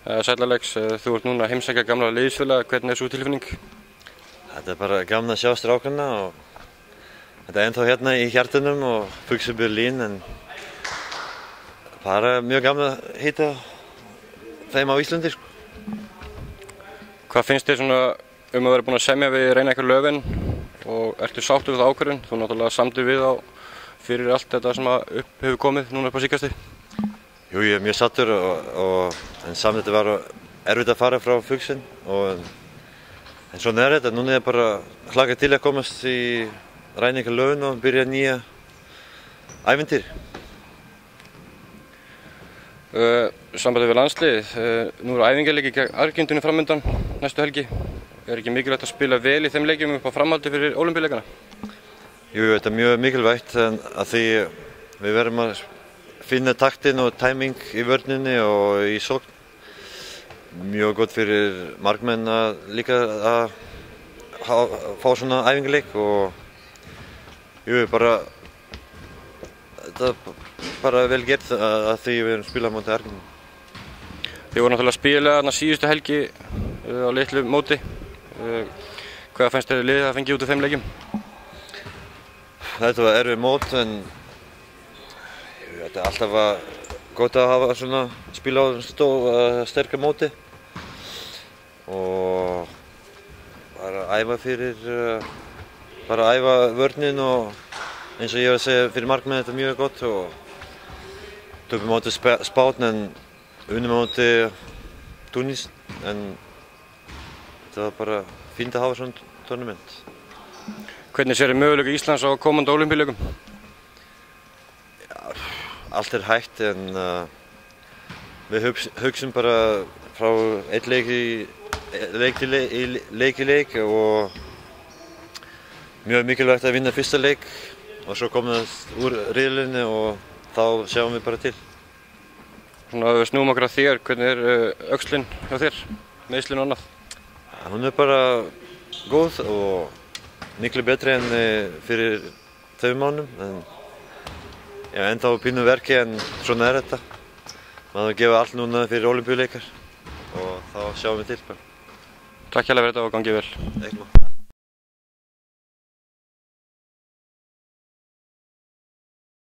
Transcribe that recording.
Sæll Alex, þú ert núna að heimsækja gamla liðsfélaga, hvernig sú tilfinning? Þetta bara gaman að sjá strákana og þetta ennþá hérna í hjartunum og Füchse Berlin en bara mjög gaman að hitta þeim á Íslandi. Hvað finnst þér svona að vera búinn að semja við Reinecker Löwen og ertu sáttur við ákvörðun? Þú náttúrulega samdir við á fyrir allt þetta sem upp hefur komið núna upp á síðkastið. Jú, ég er mjög sattur en samt þetta var erfitt að fara frá Füchse en svona er þetta. Núna er bara hlakka til að komast í Reinecker Löwen og byrja nýja ævintýr. Sambandið við landsliðið, nú eru æfingarleikir gegn Argentínu framundan næstu helgi. Er ekki mikilvægt að spila vel í þeim leikjum upp á framhaldi fyrir Ólympíuleikana? Jú, þetta er mjög mikilvægt að því við verðum að finna taktinn og timing í vörninni og í sókn. Mjög gott fyrir markmenn líka að fá svona æfingarleik og jú, þetta er bara vel gert að því við erum spilað móti Argentínu. Þið voru náttúrulega að spila þarna síðustu helgi á litlu móti. Hvað fannst þér liðið að fengja út af þeim leikjum? Þetta var erfið mót en þetta er alltaf gott að hafa svona spila á sterka móti og bara æfa æfa vörnin og eins og ég var að segja fyrir markmenn þetta er mjög gott og töpum móti Spán en unnum móti Túnis en þetta var bara fínt að hafa svona tournament. Hvernig sér þið möguleika Íslands á komandi Ólympíuleikum? Ja, allt er hægt en við hugsum bara frá einn leik í leik og mjög mikilvægt að vinna fyrsta leik og svo komum við úr riðlinni og þá sjáum við bara til. Svona við snúum okkur að þér, hvernig er öxlin hjá þér, meiðslin og annað? Hún er bara góð og miklu betri en fyrir 2 mánuðum en já, ennþá pínu verki en svona er þetta. Maður gefa allt núna fyrir Ólympíuleikar og þá sjáum við til bara. Takk hérlega fyrir þetta og gangið vel.